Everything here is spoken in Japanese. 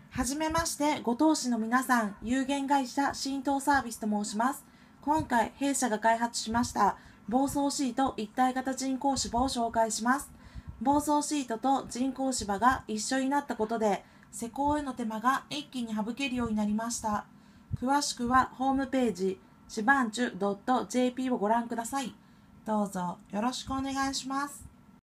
はじめまして、ご当主の皆さん、有限会社浸透サービスと申します。今回、弊社が開発しました防草シート一体型人工芝を紹介します。防草シートと人工芝が一緒になったことで、施工への手間が一気に省けるようになりました。詳しくはホームページ、しばんちゅ .jp をご覧ください。どうぞよろしくお願いします。